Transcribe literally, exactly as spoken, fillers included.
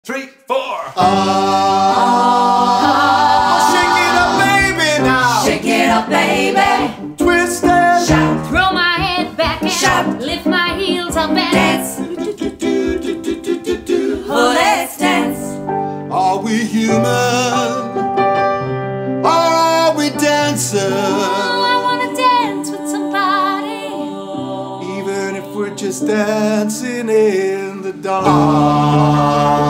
Three, four. Oh, shake it up, baby, now. Shake it up, baby. Twist and Shout. Throw my head back and Shout. lift my heels up and Dance. Oh, let's dance. Are we human? Or are we dancing? Oh, I wanna dance with somebody. Even if we're just dancing in the dark.